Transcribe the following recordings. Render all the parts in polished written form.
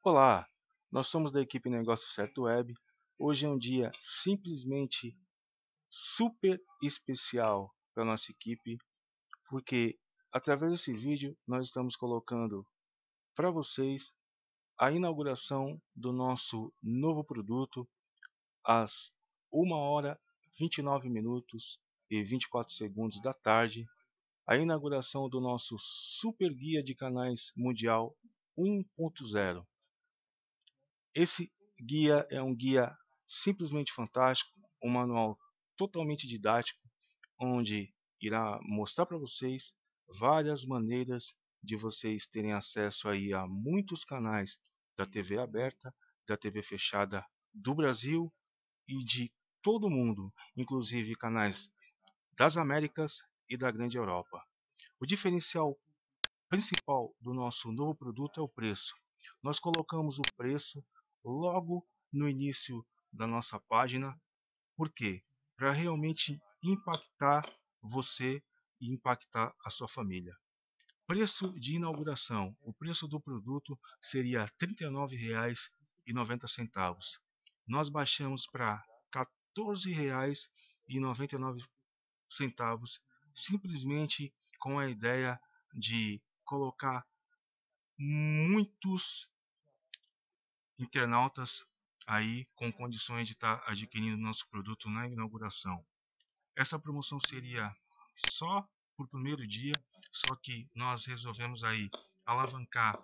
Olá, nós somos da equipe Negócio Certo Web. Hoje é um dia simplesmente super especial para a nossa equipe, porque através desse vídeo nós estamos colocando para vocês a inauguração do nosso novo produto às 1h, 29 minutos e 24 segundos da tarde, a inauguração do nosso Super Guia de Canais Mundial 1.0. Esse guia é um guia simplesmente fantástico, um manual totalmente didático, onde irá mostrar para vocês várias maneiras de vocês terem acesso aí a muitos canais da TV aberta, da TV fechada do Brasil e de todo o mundo, inclusive canais das Américas e da grande Europa. O diferencial principal do nosso novo produto é o preço. Nós colocamos o preço logo no início da nossa página. Por quê? Para realmente impactar você e impactar a sua família. Preço de inauguração. O preço do produto seria R$ 39,90. Nós baixamos para R$ 14,99, simplesmente com a ideia de colocar muitos internautas aí com condições de estar adquirindo nosso produto na inauguração. Essa promoção seria só por primeiro dia, só que nós resolvemos aí alavancar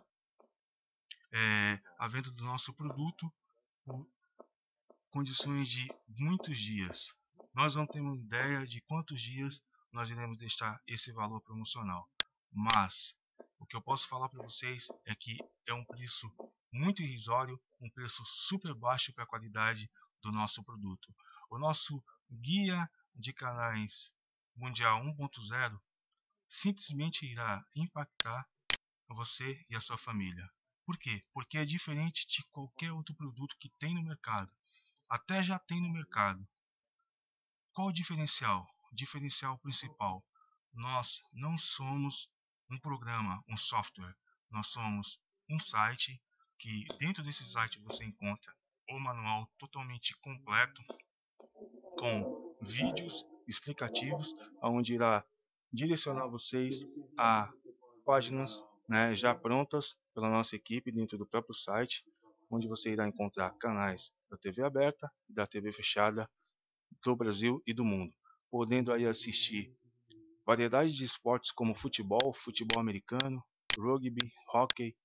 a venda do nosso produto por condições de muitos dias. Nós não temos ideia de quantos dias nós iremos deixar esse valor promocional, mas o que eu posso falar para vocês é que é um preço muito irrisório, um preço super baixo para a qualidade do nosso produto. O nosso guia de canais Mundial 1.0 simplesmente irá impactar você e a sua família. Por quê? Porque é diferente de qualquer outro produto que tem no mercado. Até já tem no mercado. Qual o diferencial? O diferencial principal. Nós não somos um programa, um software. Nós somos um site que dentro desse site você encontra o manual totalmente completo com vídeos explicativos, onde irá direcionar vocês a páginas, já prontas pela nossa equipe dentro do próprio site, onde você irá encontrar canais da TV aberta e da TV fechada do Brasil e do mundo, podendo aí assistir variedade de esportes como futebol, futebol americano, rugby, hóquei,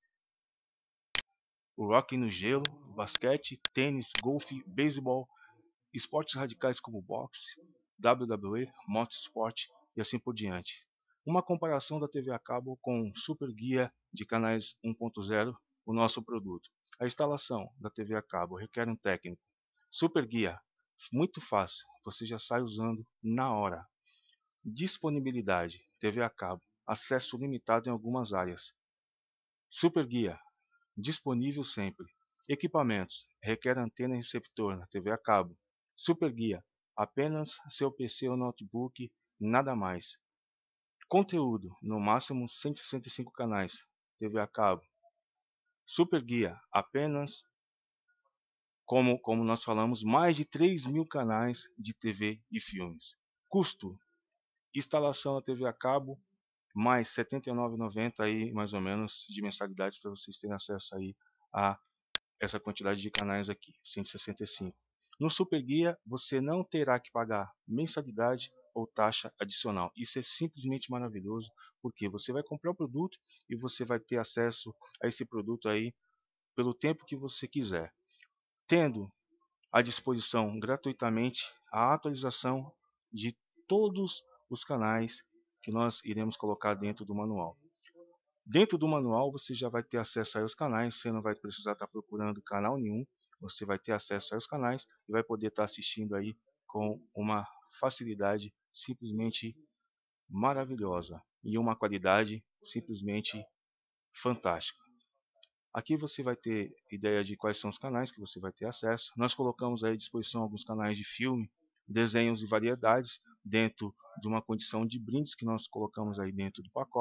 o hóquei no gelo, basquete, tênis, golfe, beisebol, esportes radicais como boxe, WWE, motorsport e assim por diante. Uma comparação da TV a cabo com o Super Guia de Canais 1.0, o nosso produto. A instalação da TV a cabo requer um técnico. Super Guia, muito fácil, você já sai usando na hora. Disponibilidade, TV a cabo, acesso limitado em algumas áreas. Super Guia, disponível sempre. Equipamentos, requer antena e receptor na TV a cabo. Super Guia, apenas seu PC ou notebook, nada mais. Conteúdo, no máximo 165 canais, TV a cabo. Super Guia, apenas, como nós falamos, mais de 3.000 canais de TV e filmes. Custo, instalação da TV a cabo, mais R$ 79,90 aí, mais ou menos, de mensalidades para vocês terem acesso aí a essa quantidade de canais aqui, 165. No Super Guia, você não terá que pagar mensalidade ou taxa adicional. Isso é simplesmente maravilhoso, porque você vai comprar o produto e você vai ter acesso a esse produto aí pelo tempo que você quiser, tendo à disposição gratuitamente a atualização de todos os canais que nós iremos colocar dentro do manual. Dentro do manual você já vai ter acesso aos canais, você não vai precisar estar procurando canal nenhum, você vai ter acesso aos canais e vai poder estar assistindo aí com uma facilidade simplesmente maravilhosa e uma qualidade simplesmente fantástica. Aqui você vai ter ideia de quais são os canais que você vai ter acesso. Nós colocamos aí à disposição alguns canais de filme, desenhos e variedades dentro de uma condição de brindes que nós colocamos aí dentro do pacote.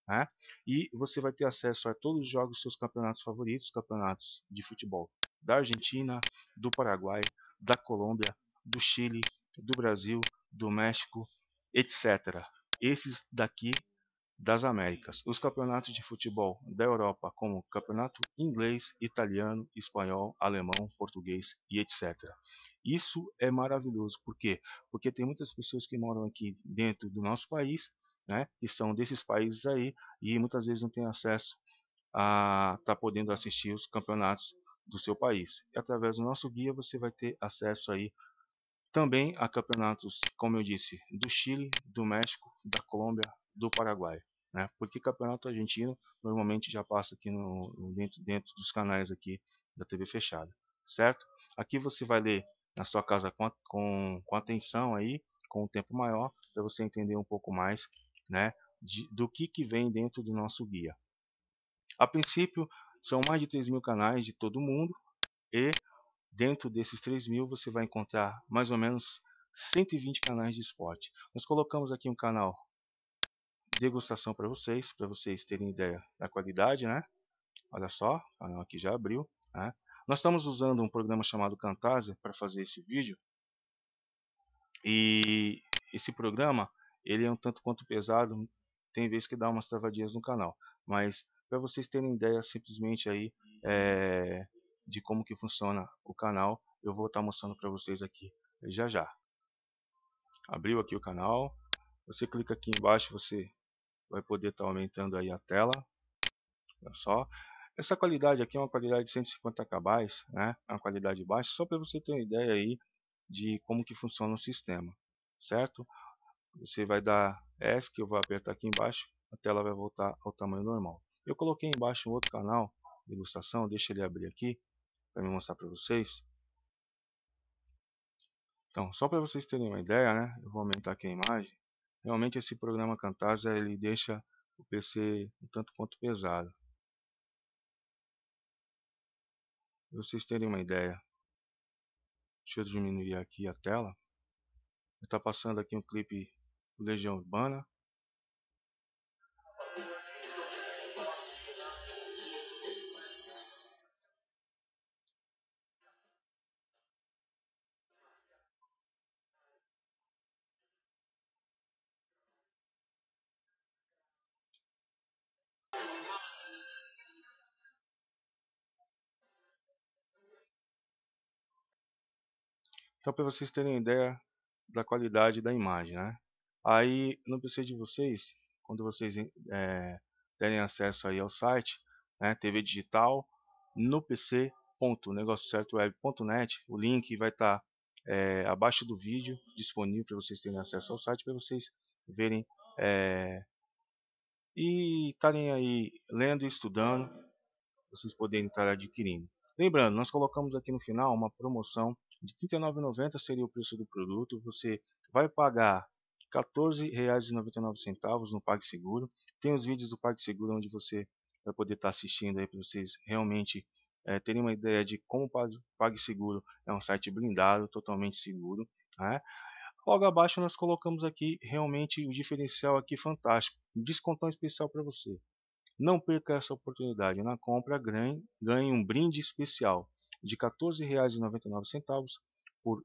né? E você vai ter acesso a todos os jogos dos seus campeonatos favoritos, campeonatos de futebol da Argentina, do Paraguai, da Colômbia, do Chile, do Brasil, do México, etc. Esses daqui das Américas. Os campeonatos de futebol da Europa, como campeonato inglês, italiano, espanhol, alemão, português e etc. Isso é maravilhoso. Por quê? Porque tem muitas pessoas que moram aqui dentro do nosso país, né, que são desses países aí, e muitas vezes não têm acesso a estar podendo assistir os campeonatos do seu país. E através do nosso guia você vai ter acesso aí também a campeonatos, como eu disse, do Chile, do México, da Colômbia, do Paraguai, né? Porque campeonato argentino normalmente já passa aqui dentro dos canais aqui da TV fechada, certo? Aqui você vai ler na sua casa com atenção aí, com um tempo maior, para você entender um pouco mais, né, do que vem dentro do nosso guia. A princípio, são mais de 3.000 canais de todo mundo e dentro desses 3.000 você vai encontrar mais ou menos 120 canais de esporte. Nós colocamos aqui um canal de degustação para vocês terem ideia da qualidade, né? Olha só, o canal aqui já abriu, né? Nós estamos usando um programa chamado Camtasia para fazer esse vídeo e esse programa ele é um tanto quanto pesado, tem vezes que dá umas travadinhas no canal, mas para vocês terem ideia simplesmente aí de como que funciona o canal, eu vou estar mostrando para vocês aqui já já. Abriu aqui o canal, você clica aqui embaixo, você vai poder estar aumentando aí a tela. Olha só, essa qualidade aqui é uma qualidade de 150 KB, né? É uma qualidade baixa, só para você ter uma ideia aí de como que funciona o sistema, certo? Você vai dar ESC, eu vou apertar aqui embaixo, a tela vai voltar ao tamanho normal. Eu coloquei embaixo um outro canal de ilustração, deixa ele abrir aqui para me mostrar para vocês. Então, só para vocês terem uma ideia, né? Eu vou aumentar aqui a imagem. Realmente esse programa Camtasia ele deixa o PC um tanto quanto pesado. Para vocês terem uma ideia, deixa eu diminuir aqui a tela. Está passando aqui um clipe do Legião Urbana. Então, para vocês terem ideia da qualidade da imagem, né? Aí no PC de vocês, quando vocês terem acesso aí ao site, né, TV Digital, no pc.negociocertoweb.net, o link vai estar abaixo do vídeo, disponível para vocês terem acesso ao site, para vocês verem e estarem aí lendo e estudando, vocês poderem estar adquirindo. Lembrando, nós colocamos aqui no final uma promoção de R$ 39,90 seria o preço do produto. Você vai pagar R$ 14,99 no PagSeguro. Tem os vídeos do PagSeguro onde você vai poder estar assistindo aí para vocês realmente terem uma ideia de como o PagSeguro é um site blindado, totalmente seguro, né? Logo abaixo nós colocamos aqui realmente o diferencial aqui fantástico, um descontão especial para você. Não perca essa oportunidade. Na compra, ganhe um brinde especial de R$ 14,99 por R$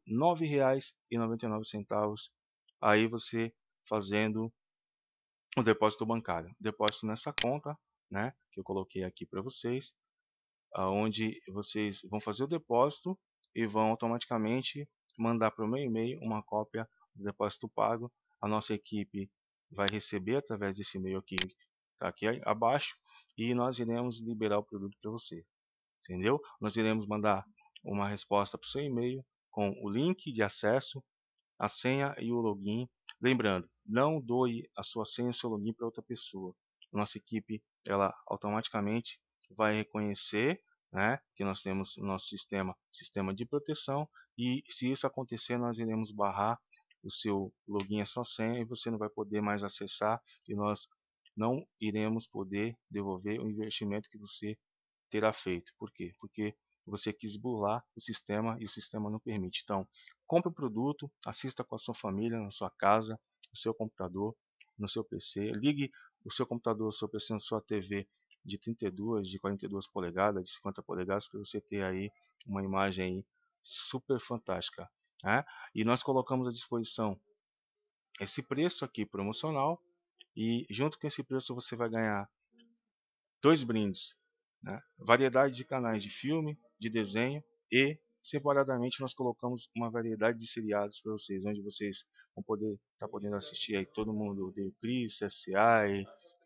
9,99. Aí você fazendo o depósito bancário. Depósito nessa conta, né, que eu coloquei aqui para vocês, onde vocês vão fazer o depósito e vão automaticamente mandar para o meu e-mail uma cópia do depósito pago. A nossa equipe vai receber através desse e-mail aqui, tá aqui abaixo, e nós iremos liberar o produto para você, entendeu? Nós iremos mandar uma resposta para o seu e-mail com o link de acesso, a senha e o login. Lembrando, não doe a sua senha e o seu login para outra pessoa. Nossa equipe ela automaticamente vai reconhecer, né, que nós temos o nosso sistema de proteção, e se isso acontecer nós iremos barrar o seu login e a sua senha e você não vai poder mais acessar, e nós não iremos poder devolver o investimento que você terá feito. Por quê? Porque você quis burlar o sistema e o sistema não permite. Então, compre o produto, assista com a sua família, na sua casa, no seu computador, no seu PC, ligue o seu computador, o seu PC, a sua TV de 32, de 42 polegadas, de 50 polegadas, para você ter aí uma imagem aí super fantástica, né? E nós colocamos à disposição esse preço aqui promocional, e junto com esse preço você vai ganhar dois brindes, né? Variedade de canais de filme, de desenho, e separadamente nós colocamos uma variedade de seriados para vocês, onde vocês vão poder podendo assistir aí Todo Mundo Odeia o Chris, CSI,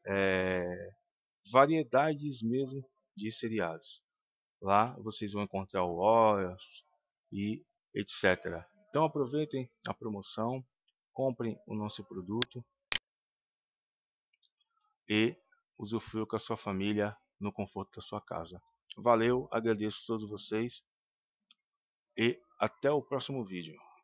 variedades mesmo de seriados. Lá vocês vão encontrar o Warriors e etc. Então aproveitem a promoção, comprem o nosso produto e usufrua com a sua família no conforto da sua casa. Valeu, agradeço a todos vocês e até o próximo vídeo.